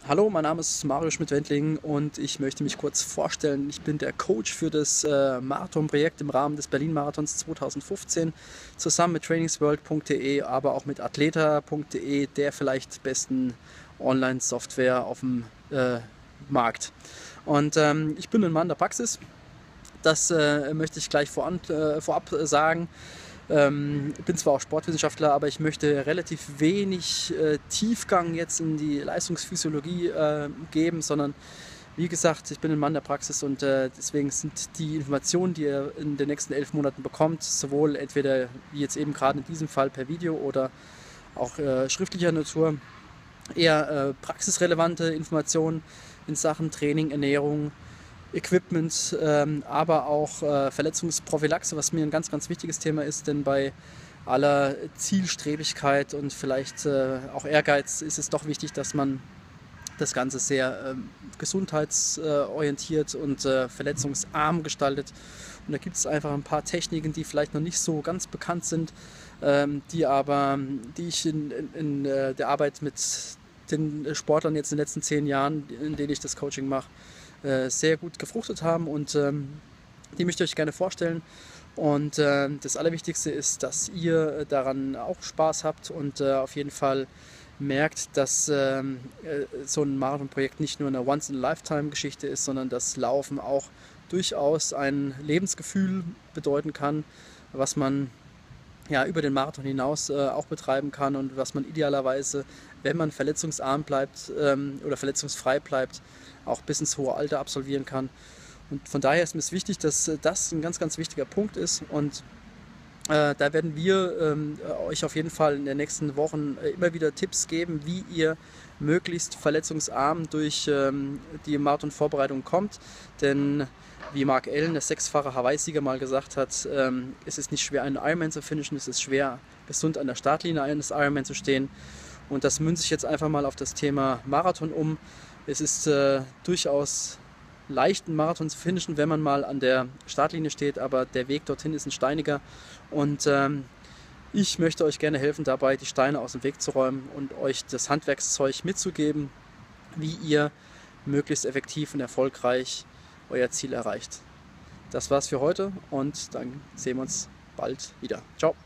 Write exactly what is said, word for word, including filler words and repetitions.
Hallo, mein Name ist Mario Schmidt-Wendling und ich möchte mich kurz vorstellen. Ich bin der Coach für das äh, Marathonprojekt im Rahmen des Berlin-Marathons zweitausendfünfzehn, zusammen mit trainingsworld punkt de, aber auch mit athleta punkt de, der vielleicht besten Online-Software auf dem äh, Markt. Und ähm, ich bin ein Mann der Praxis. Das äh, möchte ich gleich voran, äh, vorab sagen. Ähm, ich bin zwar auch Sportwissenschaftler, aber ich möchte relativ wenig äh, Tiefgang jetzt in die Leistungsphysiologie äh, geben, sondern wie gesagt, ich bin ein Mann der Praxis und äh, deswegen sind die Informationen, die ihr in den nächsten elf Monaten bekommt, sowohl entweder wie jetzt eben gerade in diesem Fall per Video oder auch äh, schriftlicher Natur, eher äh, praxisrelevante Informationen in Sachen Training, Ernährung, Equipment, ähm, aber auch äh, Verletzungsprophylaxe, was mir ein ganz, ganz wichtiges Thema ist, denn bei aller Zielstrebigkeit und vielleicht äh, auch Ehrgeiz ist es doch wichtig, dass man das Ganze sehr ähm, gesundheitsorientiert und äh, verletzungsarm gestaltet. Und da gibt es einfach ein paar Techniken, die vielleicht noch nicht so ganz bekannt sind, ähm, die aber, die ich in, in, in äh, der Arbeit mit den Sportlern jetzt in den letzten zehn Jahren, in denen ich das Coaching mache, äh, sehr gut gefruchtet haben, und ähm, die möchte ich euch gerne vorstellen. Und äh, das Allerwichtigste ist, dass ihr daran auch Spaß habt und äh, auf jeden Fall merkt, dass ähm, äh, so ein Marathonprojekt nicht nur eine Once-in-a-Lifetime-Geschichte ist, sondern dass Laufen auch durchaus ein Lebensgefühl bedeuten kann, was man ja über den Marathon hinaus äh, auch betreiben kann und was man idealerweise, wenn man verletzungsarm bleibt ähm, oder verletzungsfrei bleibt, auch bis ins hohe Alter absolvieren kann. Und von daher ist mir es wichtig, dass äh, das ein ganz, ganz wichtiger Punkt ist, und äh, da werden wir ähm, euch auf jeden Fall in den nächsten Wochen äh, immer wieder Tipps geben, wie ihr möglichst verletzungsarm durch ähm, die Marathonvorbereitung kommt. Denn wie Mark Allen, der sechsfache Hawaii-Sieger, mal gesagt hat, ähm, es ist nicht schwer, einen Ironman zu finishen, es ist schwer, gesund an der Startlinie eines Ironman zu stehen. Und das münze ich jetzt einfach mal auf das Thema Marathon um. Es ist äh, durchaus leicht, einen Marathon zu finishen, wenn man mal an der Startlinie steht, aber der Weg dorthin ist ein steiniger, und ähm, ich möchte euch gerne helfen dabei, die Steine aus dem Weg zu räumen und euch das Handwerkszeug mitzugeben, wie ihr möglichst effektiv und erfolgreich euer Ziel erreicht. Das war's für heute, und dann sehen wir uns bald wieder. Ciao!